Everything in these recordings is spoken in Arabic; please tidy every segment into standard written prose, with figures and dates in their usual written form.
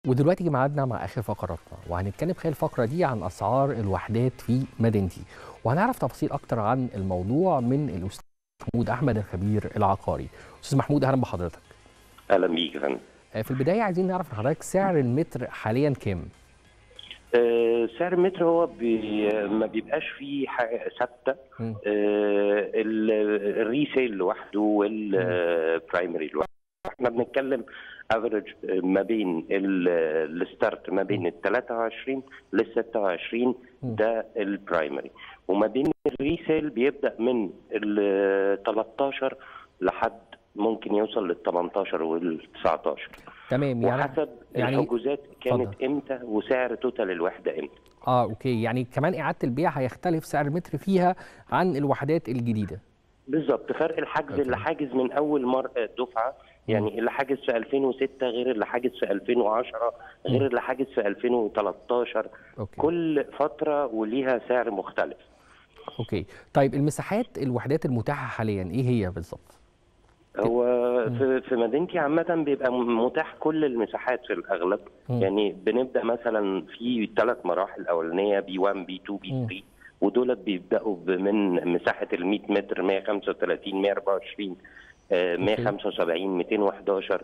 ودلوقتي ميعادنا مع آخر فقراتنا، وهنتكلم خلال الفقرة دي عن أسعار الوحدات في مدينتي، وهنعرف تفاصيل أكتر عن الموضوع من الأستاذ محمود أحمد الخبير العقاري. أستاذ محمود، أهلا بحضرتك. اهلا بيك يا فندم. في البداية عايزين نعرف من حضرتك سعر المتر حاليا كام؟ سعر المتر هو ما بيبقاش فيه حاجه ثابته. الريسيل لوحده والبرايمري لوحده. احنا بنتكلم افريج ما بين الستارت ما بين ال 23 لل 26 ده البرايمري، وما بين الريسيل بيبدا من ال 13 لحد ممكن يوصل لل 18 وال 19. تمام. وحسب الحجوزات كانت فضل. امتى وسعر توتال الوحده امتى. اوكي، يعني كمان إعادة البيع هيختلف سعر المتر فيها عن الوحدات الجديدة. بالظبط، فرق الحجز اللي حاجز من اول مرة دفعه، يعني اللي حاجز في 2006 غير اللي حاجز في 2010 غير اللي حاجز في 2013. أوكي. كل فتره وليها سعر مختلف. اوكي، طيب المساحات الوحدات المتاحة حاليا ايه هي بالظبط؟ هو في مدينتي عامة بيبقى متاح كل المساحات في الأغلب. يعني بنبدأ مثلا في 3 مراحل أولانية، بي 1 بي 2 بي 3، ودولت بيبدأوا من مساحة ال 100 متر 135 124 175 211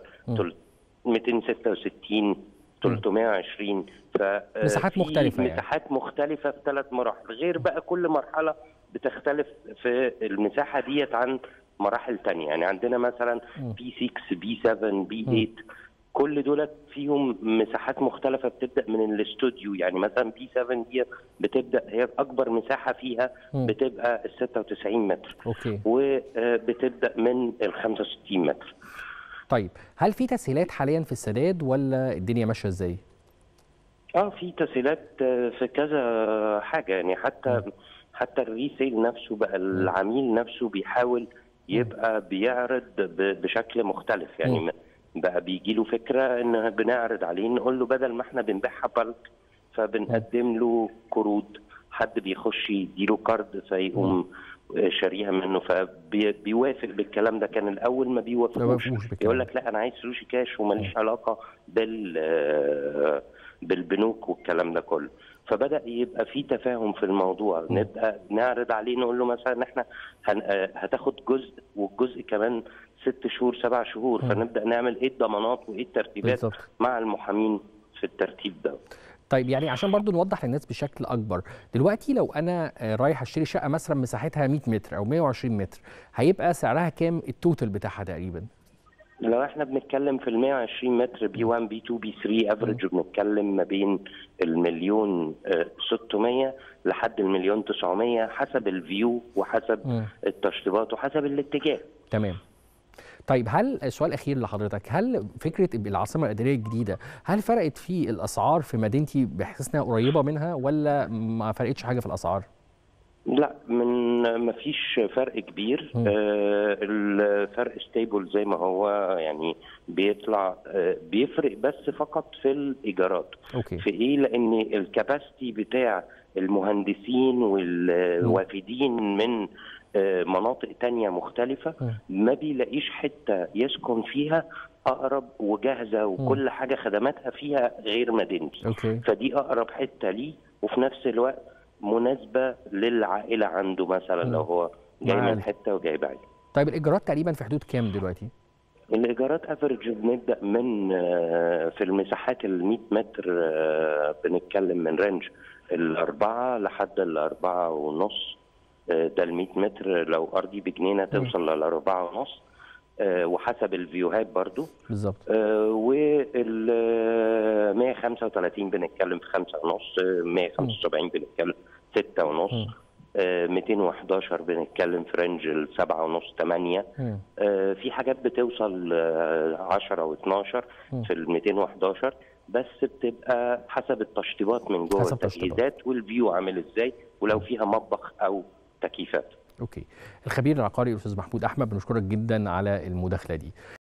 266 320. مساحات مختلفة، يعني مساحات مختلفة في 3 مراحل، غير بقى كل مرحلة بتختلف في المساحة ديت عن مراحل تانية. يعني عندنا مثلا بي 6 بي 7 بي 8، كل دولت فيهم مساحات مختلفة بتبدأ من الاستوديو. يعني مثلا بي 7 دي بتبدأ هي أكبر مساحة فيها بتبقى ال 96 متر. اوكي. وبتبدأ من ال 65 متر. طيب هل في تسهيلات حاليا في السداد ولا الدنيا ماشية ازاي؟ في تسهيلات في كذا حاجة. يعني حتى الريسيل نفسه بقى العميل نفسه بيحاول يبقى بيعرض بشكل مختلف. يعني بقى بيجي له فكره ان بنعرض عليه، نقول له بدل ما احنا بنبيعها بالك فبنقدم له قروض، حد بيخش يديله كارد فيقوم شاريها منه، فبيوافق بالكلام ده. كان الاول ما بيوافقوش، يقول لك لا انا عايز فلوسي كاش وماليش علاقه بالبنوك والكلام ده كله. فبدأ يبقى في تفاهم في الموضوع، نبقى نعرض عليه نقول له مثلا احنا هتاخد جزء، والجزء كمان 6 شهور 7 شهور، فنبدأ نعمل ايه الضمانات وايه الترتيبات بالزبط. مع المحامين في الترتيب ده. طيب يعني عشان برضو نوضح للناس بشكل اكبر، دلوقتي لو انا رايح اشتري شقه مثلا مساحتها 100 متر او 120 متر، هيبقى سعرها كام التوتال بتاعها تقريبا؟ لو احنا بنتكلم في ال 120 متر بي 1 بي 2 بي 3 افريج، بنتكلم ما بين المليون 600 لحد المليون 900 حسب الفيو وحسب التشطيبات وحسب الاتجاه. تمام. طيب هل سؤال اخير لحضرتك، هل فكره العاصمه الاداريه الجديده هل فرقت في الاسعار في مدينتي بحيث انها قريبه منها، ولا ما فرقتش حاجه في الاسعار؟ لا، ما فيش فرق كبير. الفرق ستيبل زي ما هو، يعني بيطلع بيفرق بس فقط في الايجارات. أوكي. في ايه؟ لان الكباستي بتاع المهندسين والوافدين من مناطق تانية مختلفة ما بيلاقيش حتة يسكن فيها أقرب وجاهزة وكل حاجة خدماتها فيها غير مدينتي. أوكي. فدي أقرب حتة ليه، وفي نفس الوقت مناسبة للعائلة عنده، مثلا لو هو جاي من حتة وجاي بعيد. طيب الإيجارات تقريبا في حدود كام دلوقتي؟ الإيجارات افريج بنبدأ من في المساحات ال 100 متر بنتكلم من رينج ال4 لحد ال4.5. ده ال 100 متر لو أرضي بجنينة توصل لل4.5، وحسب الفيوهات برضو. بالظبط. وال 135 بنتكلم في 5.5، 175 بنتكلم 6.5، 211 بنتكلم في رينج ال 7.5 8. في حاجات بتوصل 10 و12 في ال 211، بس بتبقى حسب التشطيبات من جوه، التجهيزات والفيو عامل ازاي، ولو فيها مطبخ او تكييفات. اوكي. الخبير العقاري الاستاذ محمود احمد، بنشكرك جدا على المداخله دي.